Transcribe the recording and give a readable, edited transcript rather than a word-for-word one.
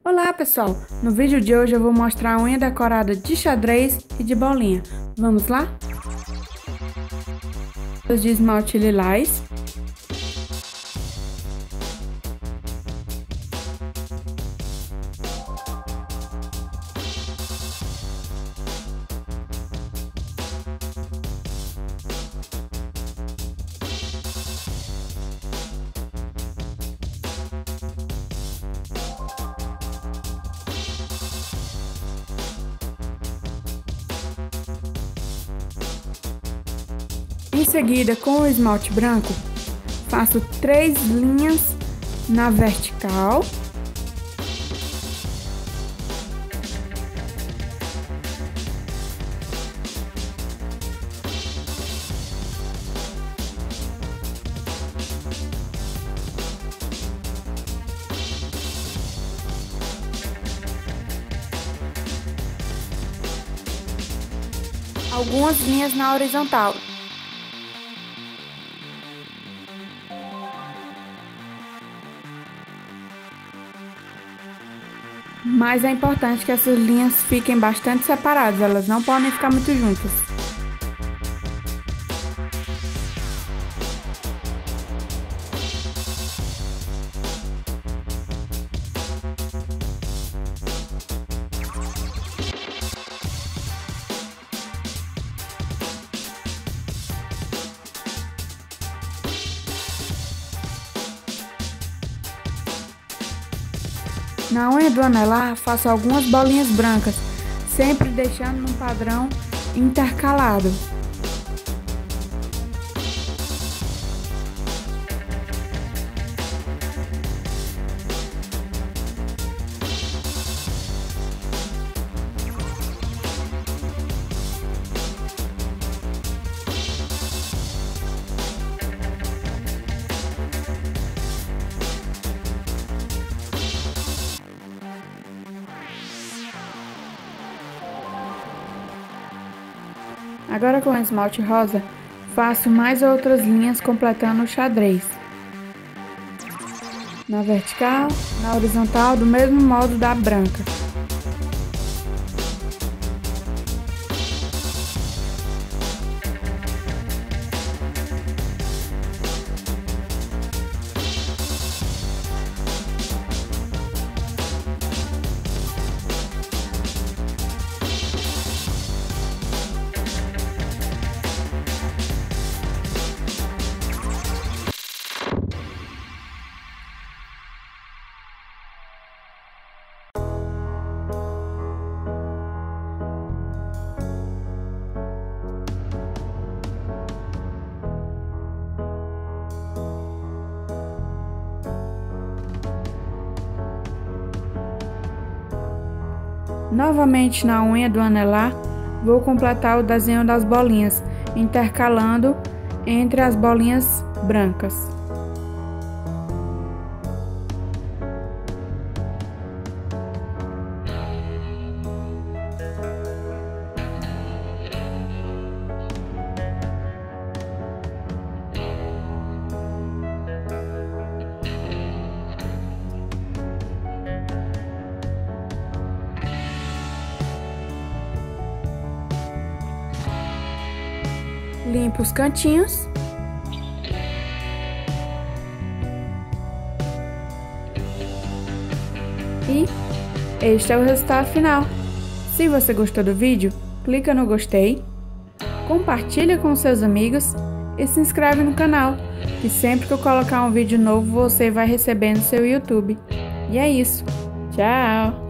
Olá pessoal, no vídeo de hoje eu vou mostrar a unha decorada de xadrez e de bolinha. Vamos lá? De esmalte lilás. Em seguida, com o esmalte branco, faço 3 linhas na vertical. Algumas linhas na horizontal. Mas é importante que essas linhas fiquem bastante separadas, elas não podem ficar muito juntas. Na unha do anelar, faço algumas bolinhas brancas, sempre deixando num padrão intercalado. Agora com esmalte rosa, faço mais outras linhas completando o xadrez. Na vertical, na horizontal, do mesmo modo da branca. Novamente na unha do anelar, vou completar o desenho das bolinhas, intercalando entre as bolinhas brancas. Limpo os cantinhos. E este é o resultado final. Se você gostou do vídeo, clica no gostei, compartilha com seus amigos e se inscreve no canal, que sempre que eu colocar um vídeo novo você vai receber no seu YouTube. E é isso. Tchau!